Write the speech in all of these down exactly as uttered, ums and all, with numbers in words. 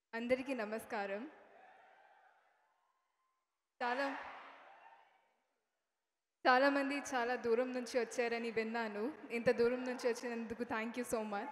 అందరికీ నమస్కారం. చాలా చాలామంది చాలా దూరం నుంచి వచ్చారని విన్నాను. ఇంత దూరం నుంచి వచ్చినందుకు థ్యాంక్ యూ సో మచ్.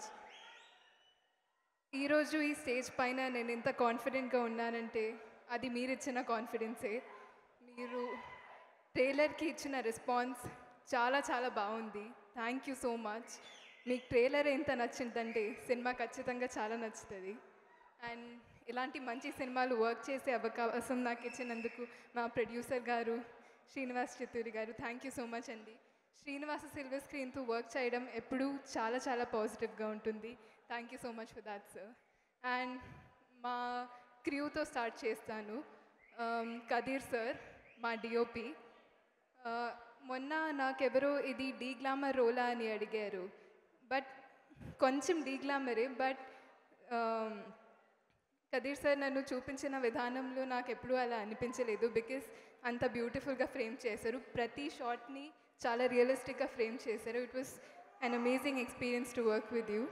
ఈరోజు ఈ స్టేజ్ పైన నేను ఇంత కాన్ఫిడెంట్‌గా ఉన్నానంటే అది మీరిచ్చిన కాన్ఫిడెన్సే. మీరు ట్రైలర్‌కి ఇచ్చిన రెస్పాన్స్ చాలా చాలా బాగుంది. Thank you so much. మీకు ట్రైలర్ ఎంత నచ్చిందంటే సినిమా ఖచ్చితంగా చాలా నచ్చుతుంది. అండ్ ఇలాంటి మంచి సినిమాలు వర్క్ చేసే అవకాశం నాకు ఇచ్చినందుకు మా ప్రొడ్యూసర్ గారు శ్రీనివాస్ చిత్తూరి గారు థ్యాంక్ యూ సో మచ్ అండి. శ్రీనివాస సిల్వర్ స్క్రీన్తో వర్క్ చేయడం ఎప్పుడూ చాలా చాలా పాజిటివ్గా ఉంటుంది. Thank you so much for that sir. And మా క్రూతో స్టార్ట్ చేస్తాను. Um, కదీర్ సార్ మా డిఓపి. మొన్న నాకెవరో ఇది డీ గ్లామర్ రోలా అని అడిగారు. బట్ కొంచెం డీ గ్లామరే. బట్ కదీర్ సార్ నన్ను చూపించిన విధానంలో నాకు ఎప్పుడూ అలా అనిపించలేదు. బికాస్ అంత బ్యూటిఫుల్గా ఫ్రేమ్ చేశారు. ప్రతి షాట్ని చాలా రియలిస్టిక్గా ఫ్రేమ్ చేశారు. It was an amazing experience to work with you.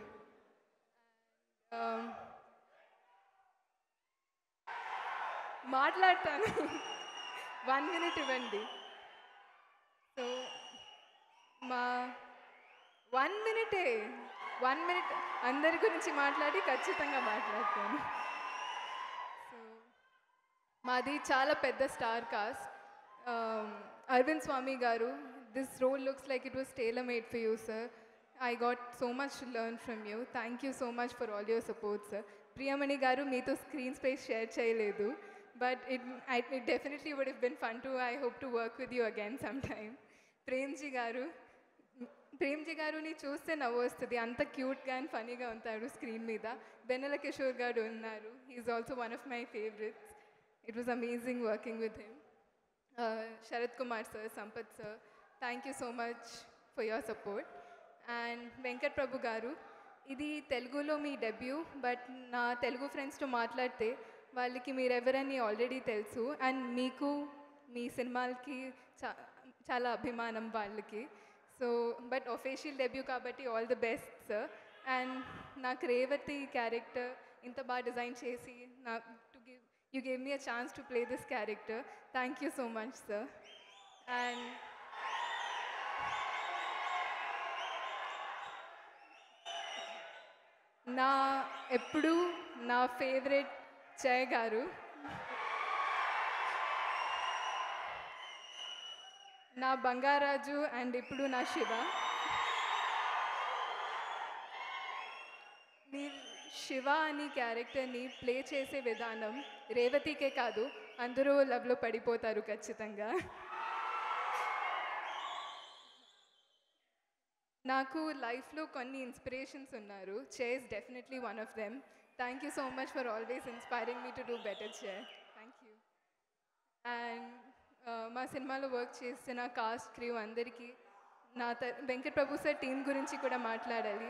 మాట్లాడతాను. వన్ మినిట్ ఇవ్వండి. సో మా వన్ మినిటే వన్ మినిట్ అందరి గురించి మాట్లాడి ఖచ్చితంగా మాట్లాడతాను. సో మాది చాలా పెద్ద star cast. Arvind Swamy garu, this role looks like it was tailor made for you sir. I got so much to learn from you. Thank you so much for all your support sir. Priyamani garu మీతో screen space share చేయలేదు. But it it definitely would have been fun to I hope to work with you again some time. Premji garu Premji గారుని చూస్తే నవ్వు వస్తుంది. అంత క్యూట్గా and ఫనీగా ఉంటాడు screen మీద. వెన్నెల కిషోర్ గారు ఉన్నారు. He's also one of my favourites. It was amazing working with him. Sarath Kumar sir, Sampath sir, thank you so much for your support. And Venkat Prabhu garu, ఇది తెలుగులో మీ డెబ్యూ. బట్ నా తెలుగు ఫ్రెండ్స్తో మాట్లాడితే వాళ్ళకి మీరెవరని ఆల్రెడీ తెలుసు. అండ్ మీకు మీ సినిమాలకి చా చాలా అభిమానం వాళ్ళకి. సో బట్ ఒఫీషియల్ డెబ్యూ కాబట్టి all the best sir. And నాకు రేవతి క్యారెక్టర్ ఇంత బాగా డిజైన్ చేసి నా to give you gave me a chance to play this character. Thank you so much sir. And నా ఎప్పుడు నా ఫేవరెట్ జయ గారు, నా బంగారాజు అండ్ ఇప్పుడు నా శివ. మీరు శివ అని క్యారెక్టర్ని ప్లే చేసే విధానం రేవతికే కాదు అందరూ లవ్లో పడిపోతారు ఖచ్చితంగా. నాకు లైఫ్లో కొన్ని ఇన్స్పిరేషన్స్ ఉన్నారు. Chay is definitely one of them. Thank you so much for always inspiring me to do better Chay. Thank you. And మా సినిమాలో వర్క్ చేసిన కాస్ట్ క్రూ అందరికీ నా త వెంకట్ ప్రభు సార్ టీం గురించి కూడా మాట్లాడాలి.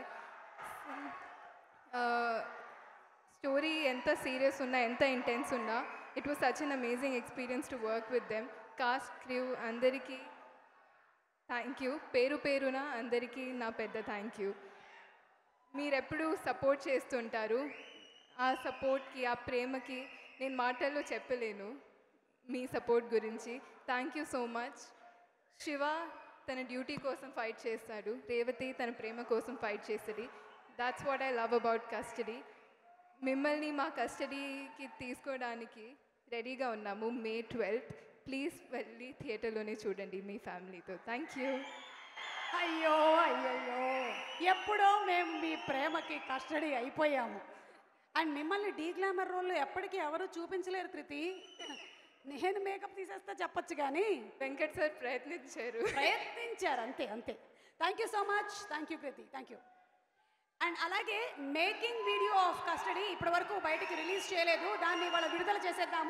స్టోరీ ఎంత సీరియస్ ఉన్నా ఎంత ఇంటెన్స్ ఉన్నా it was such an amazing experience to work with them. Cast crew అందరికీ థ్యాంక్ యూ. పేరు పేరున అందరికీ నా పెద్ద థ్యాంక్ యూ. మీరెప్పుడు సపోర్ట్ చేస్తుంటారు. ఆ సపోర్ట్కి ఆ ప్రేమకి నేను మాటల్లో చెప్పలేను మీ సపోర్ట్ గురించి. Thank you so much. Shiva తన డ్యూటీ కోసం ఫైట్ చేస్తాడు. రేవతి తన ప్రేమ కోసం ఫైట్ చేస్తుంది. That's what I love about Custody. మిమ్మల్ని మా కస్టడీకి తీసుకోవడానికి రెడీగా ఉన్నాము మే ట్వెల్త్. ప్లీజ్ వెళ్ళి థియేటర్లోనే చూడండి మీ ఫ్యామిలీతో. Thank you. అయ్యో అయ్యయ్యో, ఎప్పుడో మేము మీ ప్రేమకి కస్టడీ అయిపోయాము. అండ్ మిమ్మల్ని డీ గ్లామర్ రోల్ ఎప్పటికీ ఎవరు చూపించలేరు కృతి. నేను మేకప్ తీసేస్తే చెప్పచ్చు కానీ వెంకట్ సార్ ప్రయత్నించారు ప్రయత్నించారు అంతే అంతే. Thank you so much. Thank you Krithi. Thank you. And అలాగే మేకింగ్ వీడియో ఆఫ్ కస్టడీ ఇప్పటి వరకు బయటికి రిలీజ్ చేయలేదు. దాన్ని వాళ్ళ విడుదల చేసేద్దాము.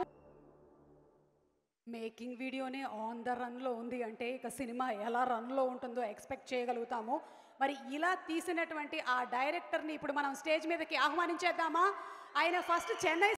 మేకింగ్ వీడియోనే ఆన్ ద రన్లో ఉంది అంటే ఇక సినిమా ఎలా రన్లో ఉంటుందో ఎక్స్పెక్ట్ చేయగలుగుతాము. మరి ఇలా తీసినటువంటి ఆ డైరెక్టర్ని ఇప్పుడు మనం స్టేజ్ మీదకి ఆహ్వానించేద్దామా? ఆయన ఫస్ట్ చెన్నై